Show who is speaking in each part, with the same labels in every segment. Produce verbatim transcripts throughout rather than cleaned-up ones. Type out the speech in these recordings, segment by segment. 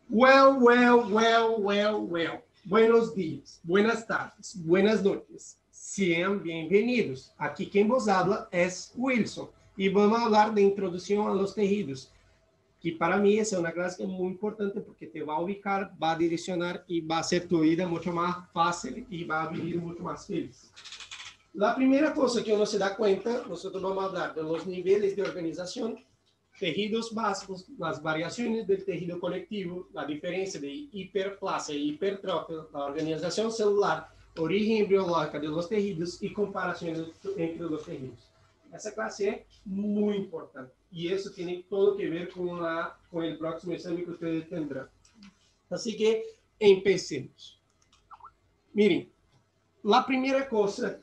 Speaker 1: Well, well, well, well, well. Buenos días, buenas tardes, buenas noches. Sean bienvenidos. Aquí quien vos habla es Wilson y vamos a hablar de introducción a los tejidos, que para mí es una clase muy importante porque te va a ubicar, va a direccionar y va a hacer tu vida mucho más fácil y va a vivir mucho más feliz. La primera cosa que uno se da cuenta, nosotros vamos a hablar de los niveles de organización, tejidos básicos, las variaciones del tejido conectivo, la diferencia de hiperplasia y hipertrofia, la organización celular, origen embriológica de los tejidos y comparaciones entre los tejidos. Essa clase é muito importante e isso tem todo que ver com, a, com o próximo exame que vocês terão. Assim que, empecemos. Miren, a primeira coisa...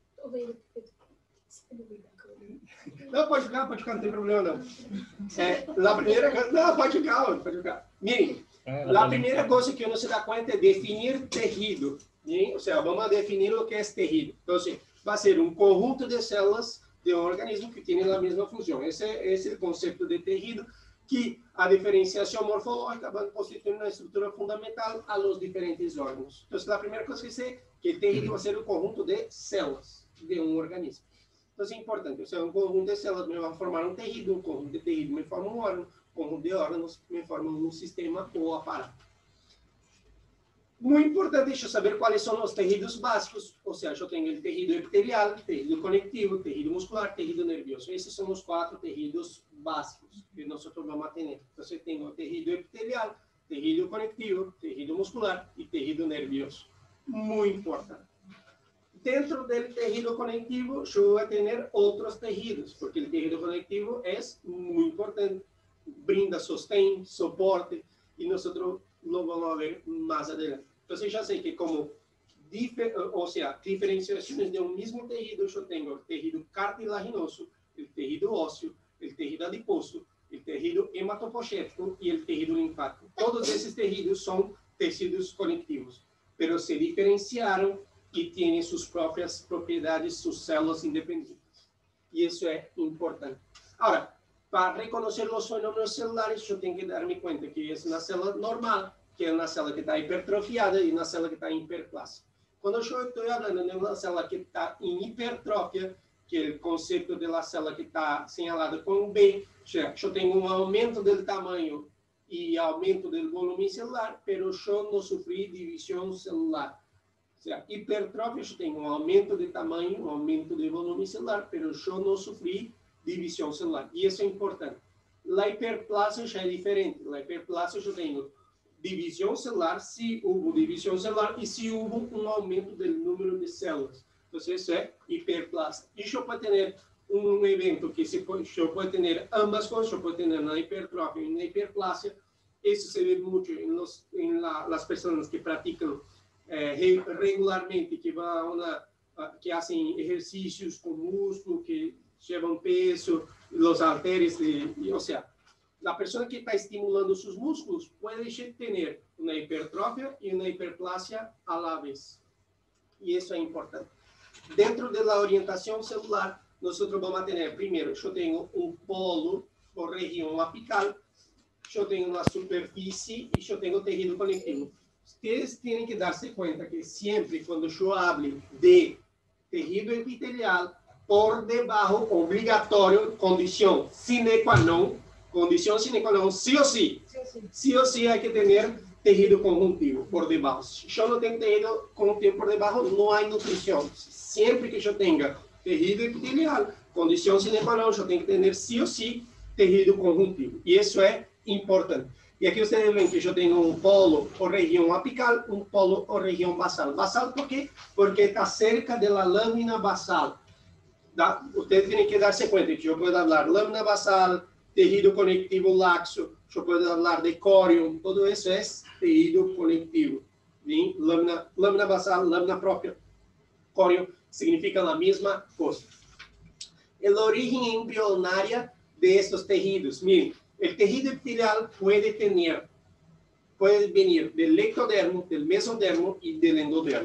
Speaker 1: Não, pode ficar, pode ficar, não tem problema não. É, a primeira... Não, pode ficar, pode ficar. Miren, a primeira coisa que uno se dá conta é definir tejido. Bien? Ou seja, vamos definir o que é tejido. Então, assim, vai ser um conjunto de células de um organismo que tem a mesma função. Esse é, esse é o conceito de tejido, que a diferenciação morfológica vai constituir uma estrutura fundamental a los diferentes órgãos. Então, a primeira coisa que sei que o tejido vai ser um conjunto de células de um organismo. Então, é importante. Ou seja, um conjunto de células me vai formar um tejido, um conjunto de tejido me forma um órgão, um conjunto de órgãos me forma um sistema ou aparato. Muito importante deixa eu saber quais são os tejidos básicos, ou seja, eu tenho o tejido epitelial, tejido conectivo, tejido muscular, tejido nervioso. Esses são os quatro tejidos básicos que nós vamos ter. Então, você tem o tejido epitelial, tejido conectivo, tejido muscular e tejido nervioso. Muito importante. Dentro do tejido conectivo, eu vou ter outros tejidos, porque o tejido conectivo é muito importante, brinda sostém, suporte, e nós lo vamos ver mais adelante. Então, já sei que como, ou seja, diferenciações de um mesmo tejido, eu tenho o tejido cartilaginoso, o tejido ósseo, o tejido adiposo, o tejido hematopoético e o tejido linfático. Todos esses tejidos são tecidos conectivos, mas se diferenciaram e têm suas próprias propriedades, suas células independentes. E isso é importante. Agora, para reconhecer os fenômenos celulares, eu tenho que dar-me conta que é uma célula normal, que é uma célula que está hipertrofiada e uma célula que está em hiperplasia. Quando eu estou falando de uma célula que está em hipertrofia, que é o conceito da célula que está assinalada com B, eu tenho um aumento do tamanho e aumento do volume celular, mas eu não sofri divisão celular. Ou seja, hipertrofia, eu tenho um aumento de tamanho, um aumento de volume celular, mas eu não sofri divisão celular. E isso é importante. A hiperplasia já é diferente. A hiperplasia eu tenho divisão celular, se houve divisão celular e se houve um aumento do número de células. Então, isso é hiperplasia. E eu posso ter um evento que se pode, eu posso ter ambas coisas, eu posso ter na hipertrofia e na hiperplasia. Isso se vê muito em, los, em la, las pessoas que praticam eh, regularmente, que vão na, que fazem exercícios com músculo, que levam peso, os halteres, de, ou seja, a pessoa que está estimulando seus músculos pode ter uma hipertrofia e uma hiperplasia à la vez. E isso é importante. Dentro da orientação celular, nós vamos ter, primeiro, eu tenho um polo ou região apical, eu tenho uma superfície e eu tenho o tejido conectivo. Vocês têm que dar-se conta que sempre, quando eu hablo de tejido epitelial, por debaixo, obrigatório, condição sine qua non, condição sine qua non, sí ou sí, sí ou sí, hay que ter tejido conjuntivo por debaixo. Se eu não tenho tejido conjuntivo por debaixo, não há nutrição. Sempre que eu tenha tejido epitelial, condição sine qua non, eu tenho que ter sí ou sí tejido conjuntivo. E isso é importante. E aqui vocês veem que eu tenho um polo ou região apical, um polo ou região basal. Basal por quê? Porque está cerca da lâmina basal. Da, ustedes tienen que darse cuenta que yo puedo hablar lámina basal, tejido conectivo laxo, yo puedo hablar de corium, todo eso es tejido conectivo. Bien, lámina, lámina basal, lámina propia, corium, significan la misma cosa. El origen embrionaria de estos tejidos, miren, el tejido epitelial puede tener, puede venir del ectodermo, del mesodermo y del endodermo.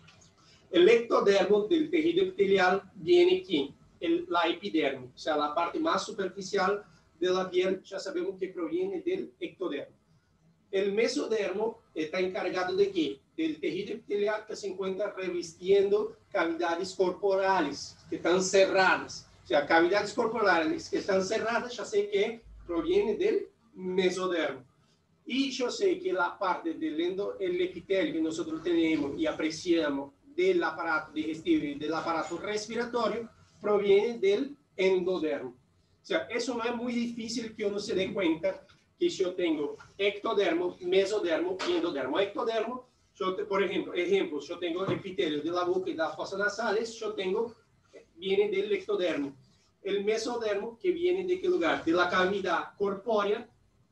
Speaker 1: El ectodermo del tejido epitelial viene aquí, el, la epiderme, o sea, la parte más superficial de la piel, ya sabemos que proviene del ectodermo. El mesodermo está encargado de qué? Del tejido epitelial que se encuentra revistiendo cavidades corporales que están cerradas. O sea, cavidades corporales que están cerradas, ya sé que proviene del mesodermo. Y yo sé que la parte del endo, el epitelio que nosotros tenemos y apreciamos del aparato digestivo y del aparato respiratorio proviene del endodermo. O sea, eso no es muy difícil que uno se dé cuenta que yo tengo ectodermo, mesodermo y endodermo. Ectodermo, yo te, por ejemplo, ejemplos, yo tengo epitelio de la boca y de las fosas nasales, yo tengo, viene del ectodermo. El mesodermo, que viene de qué lugar? De la cavidad corpórea,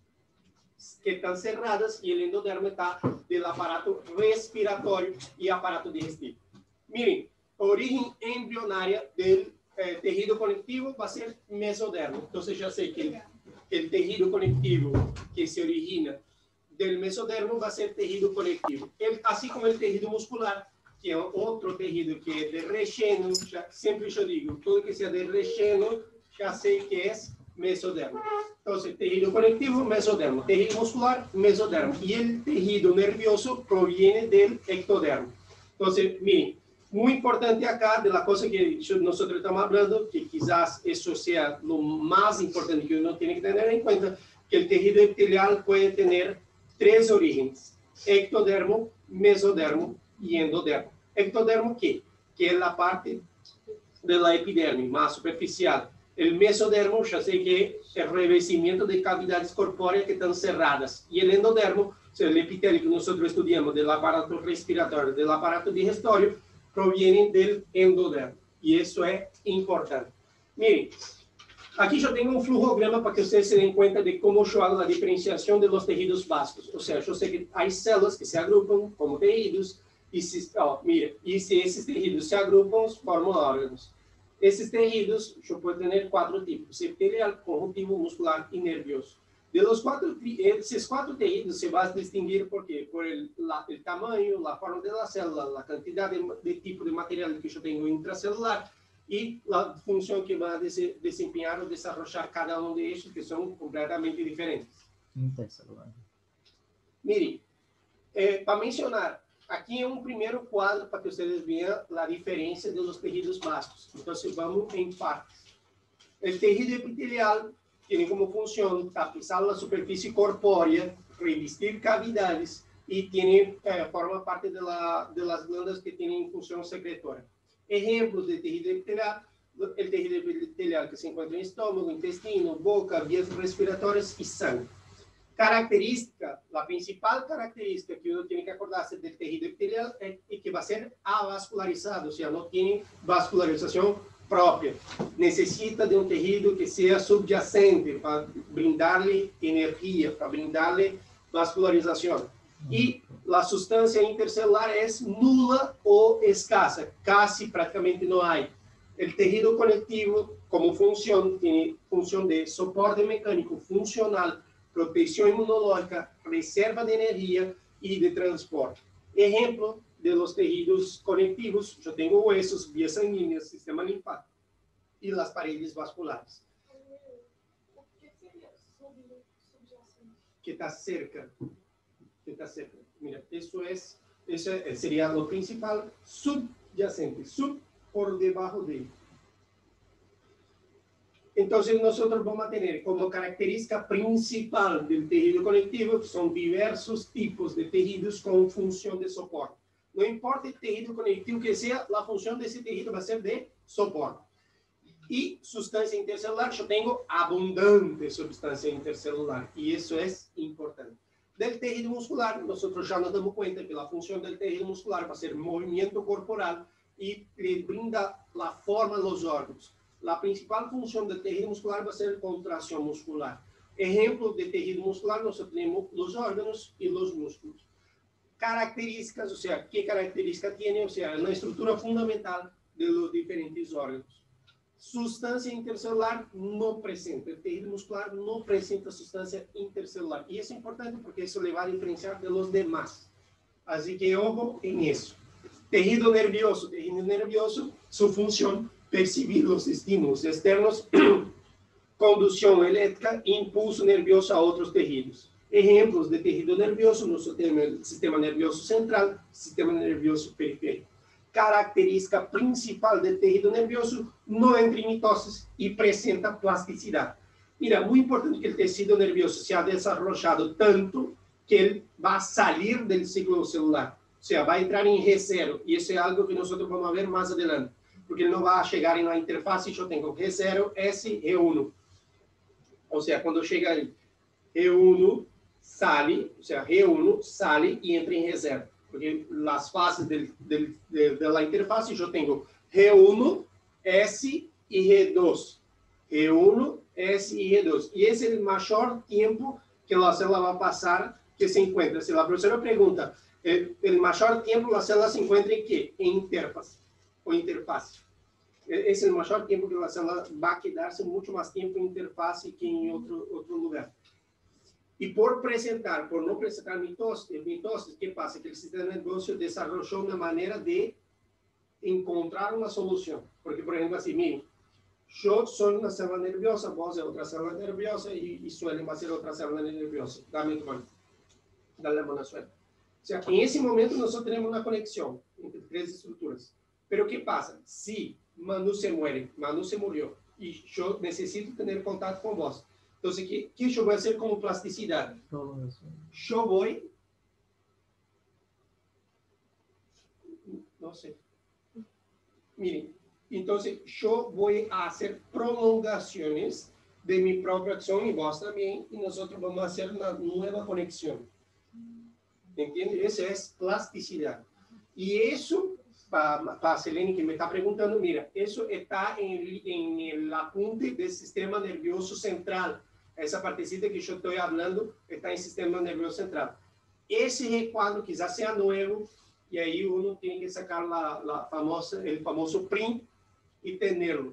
Speaker 1: que están cerradas, y el endodermo está del aparato respiratorio y aparato digestivo. Miren, origen embrionaria del eh, tejido conectivo va a ser mesodermo. Entonces ya sé que el, el tejido conectivo que se origina del mesodermo va a ser tejido conectivo. El, así como el tejido muscular, que es otro tejido que es de relleno, ya, siempre yo digo, todo que sea de relleno, ya sé que es mesodermo. Entonces, tejido conectivo, mesodermo. Tejido muscular, mesodermo. Y el tejido nervioso proviene del ectodermo. Entonces, miren, muy importante acá de la cosa que nosotros estamos hablando, que quizás eso sea lo más importante que uno tiene que tener en cuenta, que el tejido epitelial puede tener tres orígenes: ectodermo, mesodermo y endodermo. Ectodermo, ¿qué? Que es la parte de la epidermis más superficial. El mesodermo, ya sé que es el revestimiento de cavidades corpóreas que están cerradas. Y el endodermo, o sea, el epitelio que nosotros estudiamos del aparato respiratorio, del aparato digestivo, proviene del endodermo. Y eso es importante. Miren, aquí yo tengo un flujograma para que ustedes se den cuenta de cómo yo hago la diferenciación de los tejidos básicos. O sea, yo sé que hay células que se agrupan como tejidos, y si, oh, mira, y si esos tejidos se agrupan, forman órganos. Esses tejidos, yo puedo tener cuatro tipos: epitelial, conjuntivo, muscular y nervioso. De los cuatro, esos cuatro tejidos se va a distinguir porque por el, la, el tamaño, la forma de la célula, la cantidad de, de tipo de material que yo tengo intracelular y la función que va a des, desempeñar o desarrollar cada uno de ellos, que son completamente diferentes.
Speaker 2: Intercelular.
Speaker 1: Mire, eh, para mencionar, aqui é um primeiro quadro para que vocês vejam a diferença dos tejidos básicos. Então, vamos em partes. O tejido epitelial tem como função tapizar a superfície corpórea, revestir cavidades e tem, eh, forma parte de, la, de las glândulas que têm função secretora. Exemplos de tejido epitelial: o tejido epitelial que se encontra em estômago, intestino, boca, vias respiratórias e sangue. Característica, a principal característica que uno tiene que acordarse del tejido epitelial es que va a ser avascularizado, o sea, no tiene vascularización propia. Necesita de un tejido que sea subyacente para brindarle energía, para brindarle vascularización. Y la sustancia intercelular es nula o escasa, casi prácticamente no hay. El tejido conectivo, como función, tiene función de soporte mecánico funcional, protección inmunológica, reserva de energía y de transporte. Ejemplo de los tejidos conectivos: yo tengo huesos, vías sanguíneas, sistema linfático y las paredes vasculares. Que está cerca. Que está cerca. Mira, eso es, eso sería lo principal, subyacente, sub por debajo de él. Entonces, nosotros vamos a tener como característica principal del tejido conectivo que son diversos tipos de tejidos con función de soporte. No importa el tejido conectivo que sea, la función de ese tejido va a ser de soporte. Y sustancia intercelular, yo tengo abundante sustancia intercelular, y eso es importante. Del tejido muscular, nosotros ya nos damos cuenta que la función del tejido muscular va a ser movimiento corporal y le brinda la forma a los órganos. La principal función del tejido muscular va a ser contracción muscular. Ejemplo de tejido muscular, nosotros tenemos los órganos y los músculos. Características, o sea, ¿qué característica tiene? O sea, la estructura fundamental de los diferentes órganos. Sustancia intercelular no presenta. El tejido muscular no presenta sustancia intercelular. Y es importante porque eso le va a diferenciar de los demás. Así que ojo en eso. Tejido nervioso. Tejido nervioso, su función: percibir los estímulos externos, conducción eléctrica, impulso nervioso a otros tejidos. Ejemplos de tejido nervioso, nosotros temos el sistema nervioso central, sistema nervioso periférico. Característica principal del tejido nervioso, no entra en mitosis y presenta plasticidad. Mira, muy importante que el tejido nervioso se ha desarrollado tanto que él va a salir del ciclo celular. O sea, va a entrar en G cero, y eso es algo que nosotros vamos a ver más adelante, porque él no va a llegar en la interfaz, yo tengo G cero, S, G uno. O sea, cuando llega ahí, G uno sale, o sea, G uno sale y entra en G cero. Porque las fases del, del, de, de la interfaz, yo tengo G uno, S y G dos. G uno, S y G dos. Y ese es el mayor tiempo que la célula va a pasar que se encuentra. Si la profesora pregunta, el, el mayor tiempo la célula se encuentra en qué? En interfaz o interfaz. Ese es el mayor tiempo que la célula va a quedarse mucho más tiempo en interfaz que en otro, otro lugar. Y por presentar, por no presentar mitosis, mitosis, ¿qué pasa? Que el sistema nervioso desarrolló una manera de encontrar una solución. Porque, por ejemplo, así, miren, yo soy una célula nerviosa, vos es otra célula nerviosa y, y Suelen va a ser otra célula nerviosa. Dame tu mano. Dale la mano a Suelen. O sea, en ese momento nosotros tenemos una conexión entre tres estructuras. Pero ¿qué pasa? Si Manu se muere, Manu se murió, y yo necesito tener contacto con vos. Entonces, ¿qué, qué yo voy a hacer como plasticidad? Yo voy... No sé. Miren, entonces yo voy a hacer prolongaciones de mi propia acción y vos también, y nosotros vamos a hacer una nueva conexión. ¿Entiende? Esa es plasticidad. Y eso, para pa Selene que me está preguntando, mira, eso está en el, en el apunte del sistema nervioso central. Esa partecita que yo estoy hablando está en el sistema nervioso central. Ese recuadro quizás sea nuevo, y ahí uno tiene que sacar la, la famosa, el famoso print y tenerlo.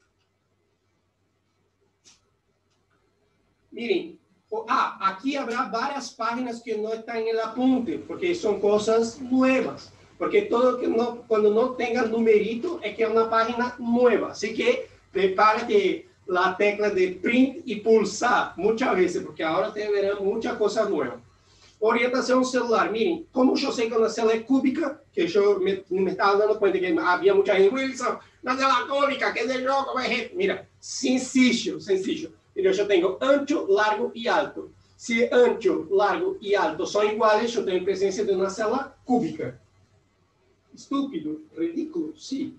Speaker 1: Miren, ah, aquí habrá varias páginas que no están en el apunte, porque son cosas nuevas. Porque todo que no, cuando no tenga numerito es que es una página nueva. Así que prepárate la tecla de print y pulsar muchas veces, porque ahora te verán muchas cosas nuevas. Orientación celular. Miren, como yo sé que una célula es cúbica, que yo me, me estaba dando cuenta que había mucha gente, Wilson, una célula cúbica, que es de loco, mira, sencillo, sencillo. Mira, yo tengo ancho, largo y alto. Si ancho, largo y alto son iguales, yo tengo presencia de una célula cúbica. Estúpido, ridículo, sí.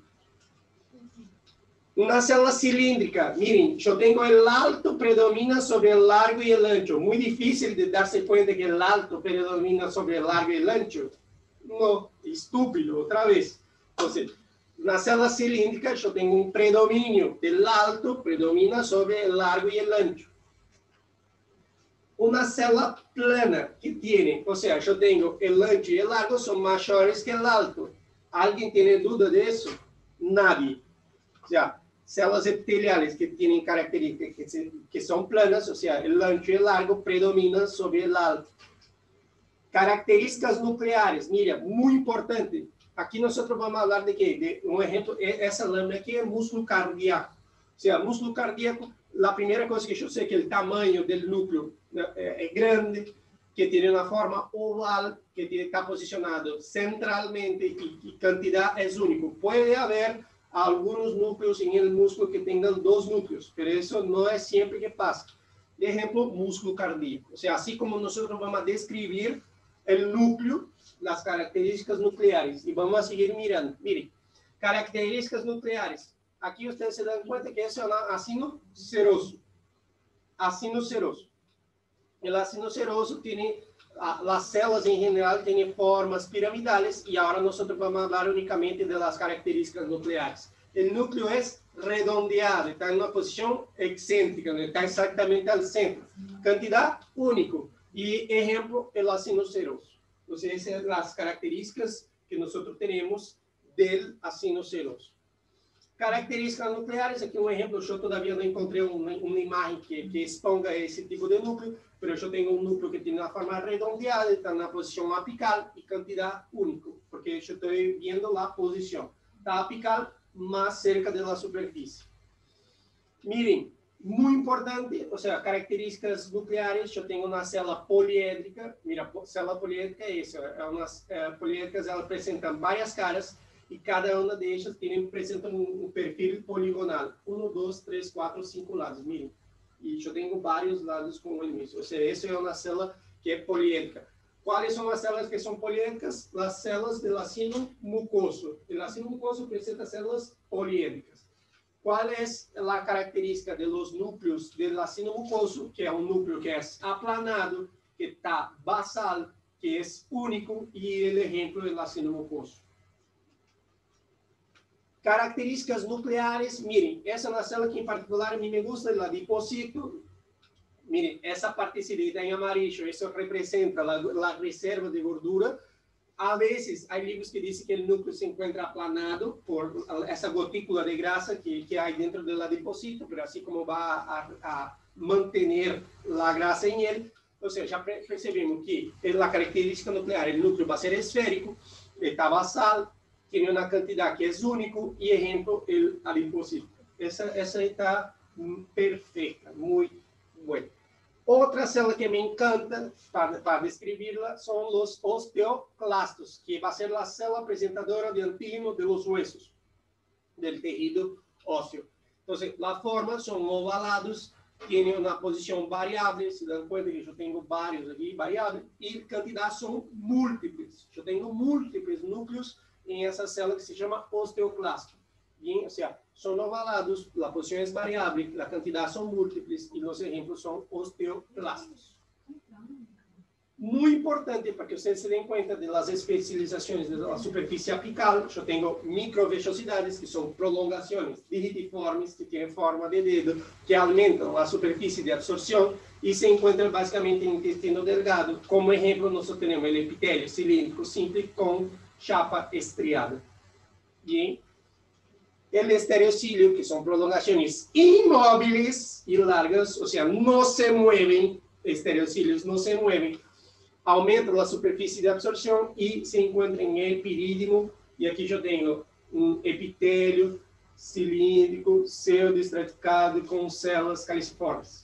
Speaker 1: Una célula cilíndrica, miren, yo tengo el alto predomina sobre el largo y el ancho. Muy difícil de darse cuenta que el alto predomina sobre el largo y el ancho. No, estúpido, otra vez. Entonces, una célula cilíndrica, yo tengo un predominio del alto, predomina sobre el largo y el ancho. Una célula plana que tiene, o sea, yo tengo el ancho y el largo son mayores que el alto. ¿Alguien tiene duda de eso? Nadie. O sea, células epiteliales que tienen características que, se, que son planas, o sea, el ancho y el largo predominan sobre el alto. Características nucleares, mira, muy importante. Aquí nosotros vamos a hablar de qué? De un ejemplo, esa lámina aquí es músculo cardíaco. O sea, músculo cardíaco, la primera cosa que yo sé es que el tamaño del núcleo es grande, que tiene una forma oval, que tiene, está posicionado centralmente y, y cantidad es único. Puede haber algunos núcleos en el músculo que tengan dos núcleos, pero eso no es siempre que pasa. De ejemplo, músculo cardíaco. O sea, así como nosotros vamos a describir el núcleo, las características nucleares, y vamos a seguir mirando. Miren, características nucleares. Aquí ustedes se dan cuenta que eso es un acino seroso. Acino seroso. El acino seroso tiene, las células en general tienen formas piramidales, y ahora nosotros vamos a hablar únicamente de las características nucleares. El núcleo es redondeado, está en una posición excéntrica, está exactamente al centro. Cantidad único. Y ejemplo, el acino seroso. Entonces, esas son las características que nosotros tenemos del acino seroso. Características nucleares, aquí un ejemplo, yo todavía no encontré una, una imagen que, que exponga ese tipo de núcleo, pero yo tengo un núcleo que tiene una forma redondeada, está en una posición apical y cantidad único, porque yo estoy viendo la posición. Está apical más cerca de la superficie. Miren, Muy importante, o sea, características nucleares, yo tengo una célula poliédrica, mira, célula poliédrica é isso, é umas, é, poliédricas, elas apresentam várias caras, e cada uma delas tem, apresenta um, um perfil poligonal, um, dois, três, quatro, cinco lados, miren, e eu tenho vários lados com ele mesmo, ou seja, essa é uma célula que é poliédrica. Quais são as células que são poliédricas? As células do lacino mucoso. O lacino mucoso apresenta células poliédricas. Qual é a característica dos núcleos do lacino mucoso? Que é um núcleo que é aplanado, que está basal, que é único, e o exemplo é o lacino mucoso. Características nucleares, miren, essa é uma célula que em particular a mim me gusta, o adipocito. Miren, essa partecita em amarillo, isso representa a reserva de gordura. A vezes, há livros que dizem que o núcleo se encontra aplanado por essa gotícula de grasa que, que há dentro do adipocito, mas assim como vai a, a manter a grasa em ele. Ou seja, já percebemos que a característica nuclear, o núcleo vai ser esférico, está basal, tem uma quantidade que é único, e exemplo, o adipocito. Essa, essa está perfeita, muito boa. Outra célula que me encanta para, para descrevê-la são os osteoclastos, que vai ser a célula apresentadora de antígeno de los huesos, do tecido ósseo. Então, a forma são ovalados, têm uma posição variável, se dão conta que eu tenho vários aqui, variáveis, e quantidades são múltiplas. Eu tenho múltiplos núcleos em essa célula que se chama osteoclasto. Bien, o sea, son ovalados, la posición es variable, la cantidad son múltiples y los ejemplos son osteoclastos. Muy importante para que ustedes se den cuenta de las especializaciones de la superficie apical, yo tengo microvellosidades, que son prolongaciones digitiformes, que tienen forma de dedo, que aumentan la superficie de absorción y se encuentran básicamente en el intestino delgado. Como ejemplo, nosotros tenemos el epitelio cilíndrico simple con chapa estriada. Bien. El estereocilio, que son prolongaciones inmóviles y largas, o sea, no se mueven, estereocilios no se mueven, aumenta la superficie de absorción y se encuentra en el epidídimo. Y aquí yo tengo un epitelio cilíndrico, pseudoestratificado con células caliciformes.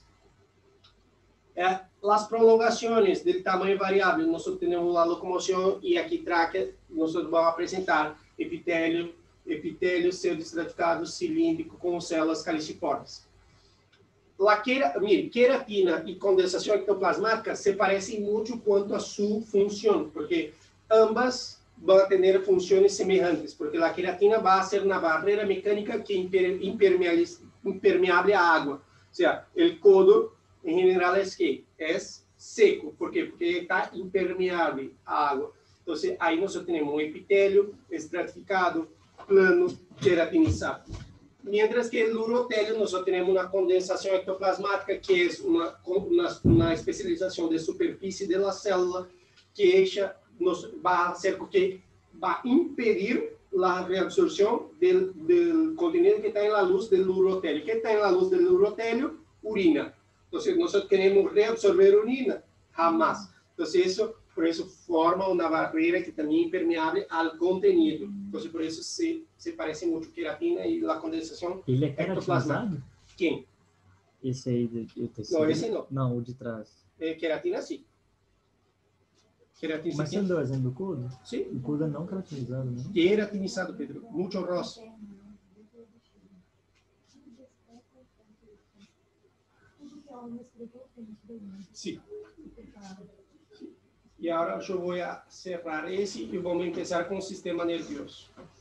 Speaker 1: Eh, las prolongaciones del tamaño variable, nosotros tenemos la locomoción y aquí tráquea, nosotros vamos a presentar epitelio, epitélio pseudoestratificado cilíndrico com células caliciformes. La quera, mire, queratina e condensação ectoplasmática se parecem muito quanto a sua função, porque ambas vão ter funções semelhantes, porque a queratina vai ser na barreira mecânica que é impermeável à água. Ou seja, o codo, em geral, é que é seco. ¿Por quê? Porque está impermeável à água. Então, aí nós temos um epitélio estratificado, plano, queratinizado. Mientras que el urotélio, nosotros tenemos una condensación ectoplasmática, que es una, una, una especialización de superficie de la célula, que ella nos va a hacer que va a impedir la reabsorción del, del contenido que está en la luz del urotélio. ¿Qué está en la luz del urotélio? Urina. Entonces, nosotros queremos reabsorber urina, jamás. Entonces, eso... Por isso, forma uma barreira que também é impermeável ao conteúdo. Então, por isso, se, se parece muito queratina e a condensação
Speaker 2: Ele é queratinizado?
Speaker 1: Quem?
Speaker 2: Esse aí, do tecido?
Speaker 1: Não, esse não.
Speaker 2: Não, o de trás.
Speaker 1: É, queratina, sim. Queratina,
Speaker 2: Mas você deu exemplo do couro?
Speaker 1: Sim.
Speaker 2: O couro é não queratinizado, né?
Speaker 1: Queratinizado, Pedro. Muito rosa. Sim. E agora eu vou cerrar esse e vamos começar com o sistema nervioso.